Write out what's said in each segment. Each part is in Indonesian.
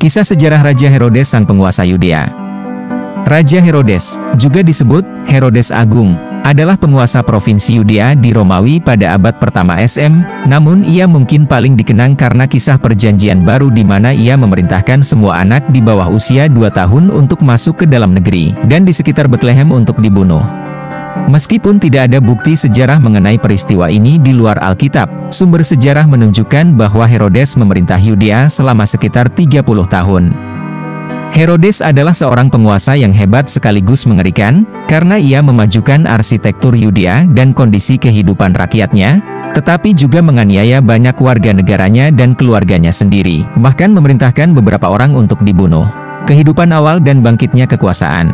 Kisah sejarah Raja Herodes sang penguasa Yudea. Raja Herodes, juga disebut Herodes Agung, adalah penguasa provinsi Yudea di Romawi pada abad pertama SM, namun ia mungkin paling dikenang karena kisah perjanjian baru di mana ia memerintahkan semua anak di bawah usia 2 tahun untuk masuk ke dalam negeri, dan di sekitar Bethlehem untuk dibunuh. Meskipun tidak ada bukti sejarah mengenai peristiwa ini di luar Alkitab, sumber sejarah menunjukkan bahwa Herodes memerintah Yudea selama sekitar 30 tahun. Herodes adalah seorang penguasa yang hebat sekaligus mengerikan, karena ia memajukan arsitektur Yudea dan kondisi kehidupan rakyatnya, tetapi juga menganiaya banyak warga negaranya dan keluarganya sendiri, bahkan memerintahkan beberapa orang untuk dibunuh. Kehidupan awal dan bangkitnya kekuasaan.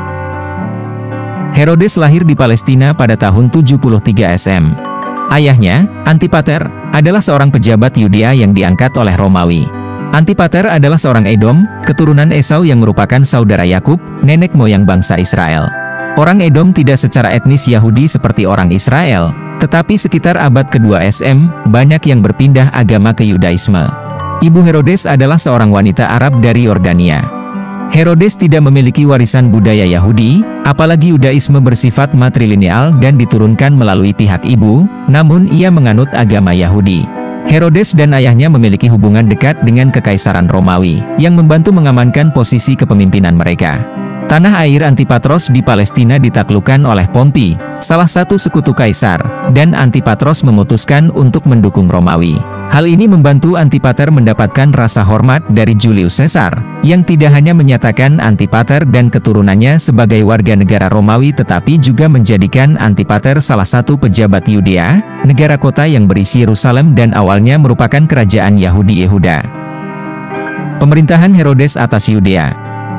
Herodes lahir di Palestina pada tahun 73 SM. Ayahnya, Antipater, adalah seorang pejabat Yudea yang diangkat oleh Romawi. Antipater adalah seorang Edom, keturunan Esau yang merupakan saudara Yakub, nenek moyang bangsa Israel. Orang Edom tidak secara etnis Yahudi seperti orang Israel, tetapi sekitar abad kedua SM, banyak yang berpindah agama ke Yudaisme. Ibu Herodes adalah seorang wanita Arab dari Yordania. Herodes tidak memiliki warisan budaya Yahudi, apalagi Yudaisme bersifat matrilineal dan diturunkan melalui pihak ibu, namun ia menganut agama Yahudi. Herodes dan ayahnya memiliki hubungan dekat dengan Kekaisaran Romawi, yang membantu mengamankan posisi kepemimpinan mereka. Tanah air Antipatros di Palestina ditaklukkan oleh Pompei, salah satu sekutu kaisar, dan Antipatros memutuskan untuk mendukung Romawi. Hal ini membantu Antipater mendapatkan rasa hormat dari Julius Caesar, yang tidak hanya menyatakan Antipater dan keturunannya sebagai warga negara Romawi tetapi juga menjadikan Antipater salah satu pejabat Yudea, negara kota yang berisi Yerusalem dan awalnya merupakan kerajaan Yahudi Yehuda. Pemerintahan Herodes atas Yudea.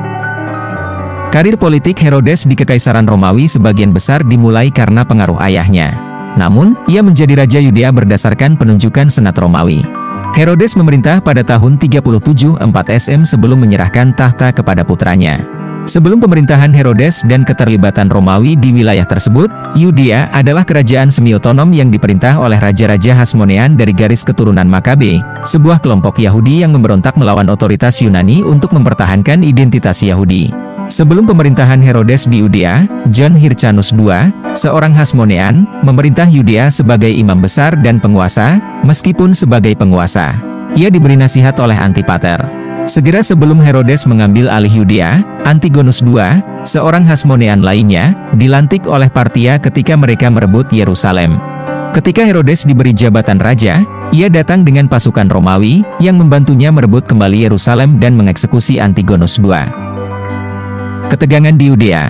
Karir politik Herodes di Kekaisaran Romawi sebagian besar dimulai karena pengaruh ayahnya. Namun, ia menjadi Raja Yudea berdasarkan penunjukan Senat Romawi. Herodes memerintah pada tahun 37 4 SM sebelum menyerahkan tahta kepada putranya. Sebelum pemerintahan Herodes dan keterlibatan Romawi di wilayah tersebut, Yudea adalah kerajaan semi-otonom yang diperintah oleh Raja-Raja Hasmonean dari garis keturunan Makabe, sebuah kelompok Yahudi yang memberontak melawan otoritas Yunani untuk mempertahankan identitas Yahudi. Sebelum pemerintahan Herodes di Yudea, John Hyrcanus II, seorang Hasmonean, memerintah Yudea sebagai imam besar dan penguasa, meskipun sebagai penguasa. Ia diberi nasihat oleh Antipater. Segera sebelum Herodes mengambil alih Yudea, Antigonus II, seorang Hasmonean lainnya, dilantik oleh Partia ketika mereka merebut Yerusalem. Ketika Herodes diberi jabatan raja, ia datang dengan pasukan Romawi, yang membantunya merebut kembali Yerusalem dan mengeksekusi Antigonus II. Ketegangan di Yudea.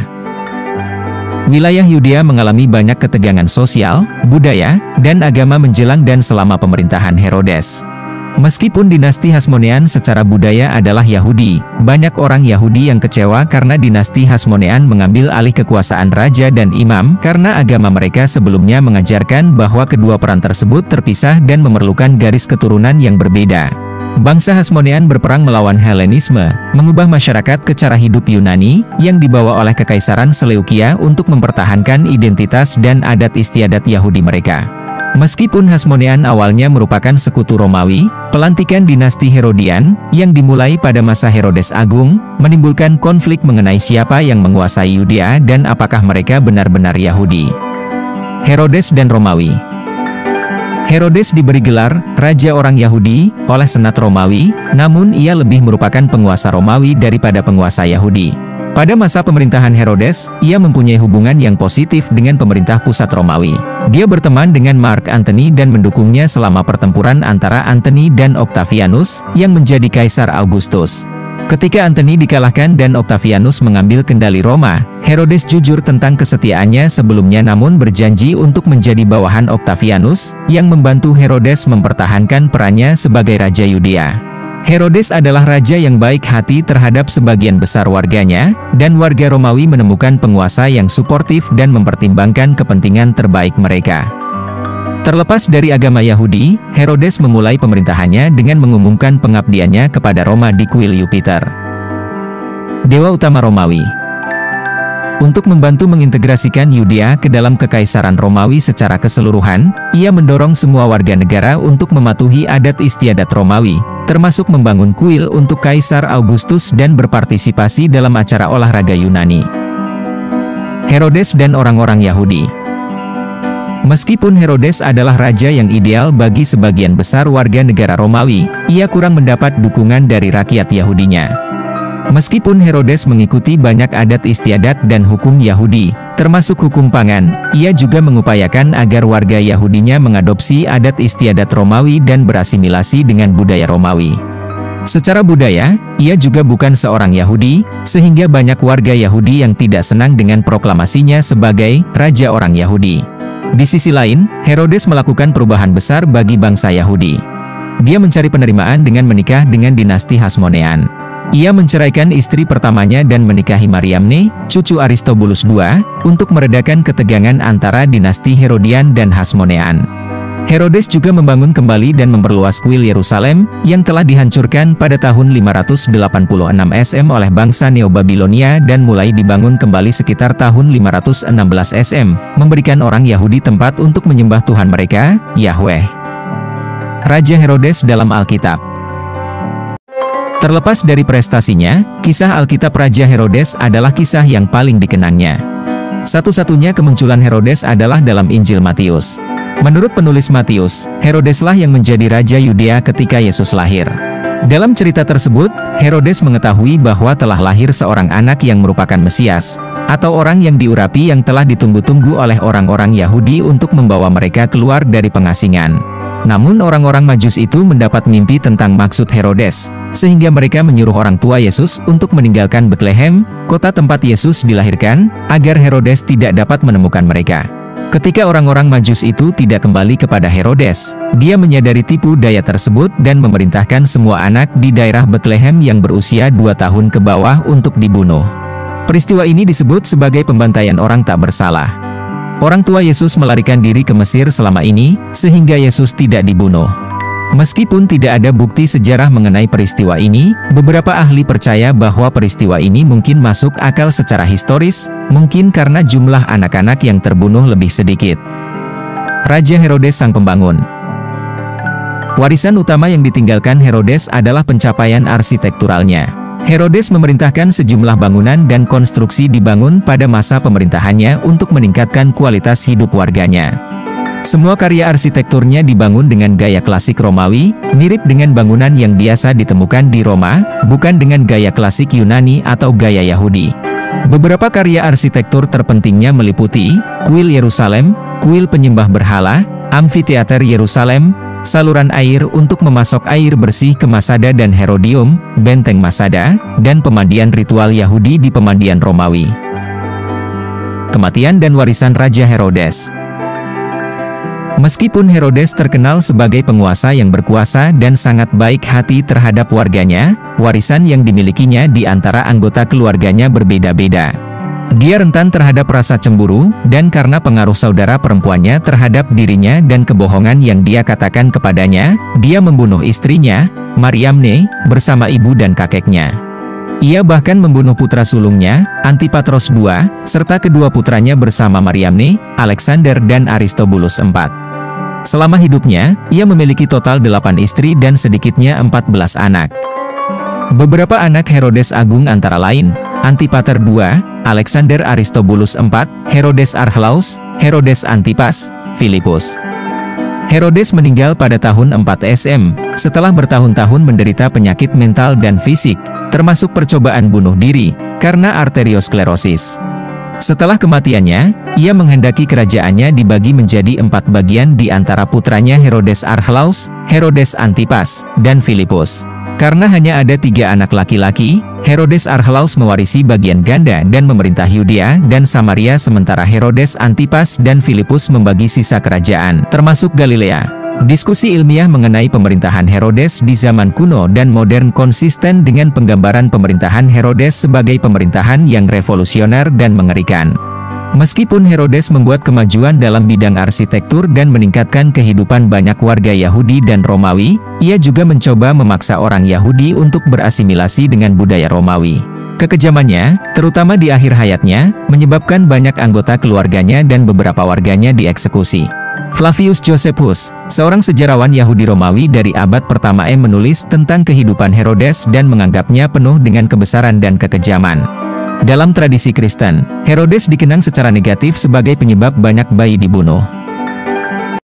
Wilayah Yudea mengalami banyak ketegangan sosial, budaya, dan agama menjelang dan selama pemerintahan Herodes. Meskipun dinasti Hasmonean secara budaya adalah Yahudi, banyak orang Yahudi yang kecewa karena dinasti Hasmonean mengambil alih kekuasaan raja dan imam karena agama mereka sebelumnya mengajarkan bahwa kedua peran tersebut terpisah dan memerlukan garis keturunan yang berbeda. Bangsa Hasmonean berperang melawan Helenisme, mengubah masyarakat ke cara hidup Yunani, yang dibawa oleh Kekaisaran Seleukia untuk mempertahankan identitas dan adat istiadat Yahudi mereka. Meskipun Hasmonean awalnya merupakan sekutu Romawi, pelantikan dinasti Herodian, yang dimulai pada masa Herodes Agung, menimbulkan konflik mengenai siapa yang menguasai Yudea dan apakah mereka benar-benar Yahudi. Herodes dan Romawi. Herodes diberi gelar Raja Orang Yahudi oleh Senat Romawi, namun ia lebih merupakan penguasa Romawi daripada penguasa Yahudi. Pada masa pemerintahan Herodes, ia mempunyai hubungan yang positif dengan pemerintah pusat Romawi. Dia berteman dengan Mark Antony dan mendukungnya selama pertempuran antara Antony dan Octavianus, yang menjadi Kaisar Augustus. Ketika Antony dikalahkan dan Octavianus mengambil kendali Roma, Herodes jujur tentang kesetiaannya sebelumnya namun berjanji untuk menjadi bawahan Octavianus, yang membantu Herodes mempertahankan perannya sebagai Raja Yudea. Herodes adalah raja yang baik hati terhadap sebagian besar warganya, dan warga Romawi menemukan penguasa yang suportif dan mempertimbangkan kepentingan terbaik mereka. Terlepas dari agama Yahudi, Herodes memulai pemerintahannya dengan mengumumkan pengabdiannya kepada Roma di kuil Jupiter. Dewa utama Romawi. Untuk membantu mengintegrasikan Yudea ke dalam Kekaisaran Romawi secara keseluruhan, ia mendorong semua warga negara untuk mematuhi adat istiadat Romawi, termasuk membangun kuil untuk Kaisar Augustus dan berpartisipasi dalam acara olahraga Yunani. Herodes dan orang-orang Yahudi. Meskipun Herodes adalah raja yang ideal bagi sebagian besar warga negara Romawi, ia kurang mendapat dukungan dari rakyat Yahudinya. Meskipun Herodes mengikuti banyak adat istiadat dan hukum Yahudi, termasuk hukum pangan, ia juga mengupayakan agar warga Yahudinya mengadopsi adat istiadat Romawi dan berasimilasi dengan budaya Romawi. Secara budaya, ia juga bukan seorang Yahudi, sehingga banyak warga Yahudi yang tidak senang dengan proklamasinya sebagai raja orang Yahudi. Di sisi lain, Herodes melakukan perubahan besar bagi bangsa Yahudi. Dia mencari penerimaan dengan menikah dengan dinasti Hasmonean. Ia menceraikan istri pertamanya dan menikahi Mariamne, cucu Aristobulus II, untuk meredakan ketegangan antara dinasti Herodian dan Hasmonean. Herodes juga membangun kembali dan memperluas kuil Yerusalem, yang telah dihancurkan pada tahun 586 SM oleh bangsa Neo-Babilonia dan mulai dibangun kembali sekitar tahun 516 SM, memberikan orang Yahudi tempat untuk menyembah Tuhan mereka, Yahweh. Raja Herodes dalam Alkitab. Terlepas dari prestasinya, kisah Alkitab Raja Herodes adalah kisah yang paling dikenangnya. Satu-satunya kemunculan Herodes adalah dalam Injil Matius. Menurut penulis Matius, Herodeslah yang menjadi Raja Yudea ketika Yesus lahir. Dalam cerita tersebut, Herodes mengetahui bahwa telah lahir seorang anak yang merupakan Mesias, atau orang yang diurapi yang telah ditunggu-tunggu oleh orang-orang Yahudi untuk membawa mereka keluar dari pengasingan. Namun orang-orang Majus itu mendapat mimpi tentang maksud Herodes, sehingga mereka menyuruh orang tua Yesus untuk meninggalkan Betlehem, kota tempat Yesus dilahirkan, agar Herodes tidak dapat menemukan mereka. Ketika orang-orang Majus itu tidak kembali kepada Herodes, dia menyadari tipu daya tersebut dan memerintahkan semua anak di daerah Betlehem yang berusia 2 tahun ke bawah untuk dibunuh. Peristiwa ini disebut sebagai pembantaian orang tak bersalah. Orang tua Yesus melarikan diri ke Mesir selama ini, sehingga Yesus tidak dibunuh. Meskipun tidak ada bukti sejarah mengenai peristiwa ini, beberapa ahli percaya bahwa peristiwa ini mungkin masuk akal secara historis, mungkin karena jumlah anak-anak yang terbunuh lebih sedikit. Raja Herodes sang pembangun. Warisan utama yang ditinggalkan Herodes adalah pencapaian arsitekturalnya. Herodes memerintahkan sejumlah bangunan dan konstruksi dibangun pada masa pemerintahannya untuk meningkatkan kualitas hidup warganya. Semua karya arsitekturnya dibangun dengan gaya klasik Romawi, mirip dengan bangunan yang biasa ditemukan di Roma, bukan dengan gaya klasik Yunani atau gaya Yahudi. Beberapa karya arsitektur terpentingnya meliputi kuil Yerusalem, kuil penyembah berhala, amfiteater Yerusalem, saluran air untuk memasok air bersih ke Masada dan Herodium, benteng Masada, dan pemandian ritual Yahudi di pemandian Romawi. Kematian dan warisan Raja Herodes. Meskipun Herodes terkenal sebagai penguasa yang berkuasa dan sangat baik hati terhadap warganya, warisan yang dimilikinya di antara anggota keluarganya berbeda-beda. Dia rentan terhadap rasa cemburu, dan karena pengaruh saudara perempuannya terhadap dirinya dan kebohongan yang dia katakan kepadanya, dia membunuh istrinya, Mariamne, bersama ibu dan kakeknya. Ia bahkan membunuh putra sulungnya, Antipatros II, serta kedua putranya bersama Mariamne, Alexander dan Aristobulus IV. Selama hidupnya, ia memiliki total 8 istri dan sedikitnya 14 anak. Beberapa anak Herodes Agung antara lain, Antipater II, Alexander Aristobulus IV, Herodes Archelaus, Herodes Antipas, Filipus. Herodes meninggal pada tahun 4 SM, setelah bertahun-tahun menderita penyakit mental dan fisik, termasuk percobaan bunuh diri, karena arteriosklerosis. Setelah kematiannya, ia menghendaki kerajaannya dibagi menjadi 4 bagian di antara putranya Herodes Archelaus, Herodes Antipas, dan Filipus. Karena hanya ada 3 anak laki-laki, Herodes Archelaus mewarisi bagian ganda dan memerintah Yudea dan Samaria sementara Herodes Antipas dan Filipus membagi sisa kerajaan, termasuk Galilea. Diskusi ilmiah mengenai pemerintahan Herodes di zaman kuno dan modern konsisten dengan penggambaran pemerintahan Herodes sebagai pemerintahan yang revolusioner dan mengerikan. Meskipun Herodes membuat kemajuan dalam bidang arsitektur dan meningkatkan kehidupan banyak warga Yahudi dan Romawi, ia juga mencoba memaksa orang Yahudi untuk berasimilasi dengan budaya Romawi. Kekejamannya, terutama di akhir hayatnya, menyebabkan banyak anggota keluarganya dan beberapa warganya dieksekusi. Flavius Josephus, seorang sejarawan Yahudi Romawi dari abad pertama menulis tentang kehidupan Herodes dan menganggapnya penuh dengan kebesaran dan kekejaman. Dalam tradisi Kristen, Herodes dikenang secara negatif sebagai penyebab banyak bayi dibunuh.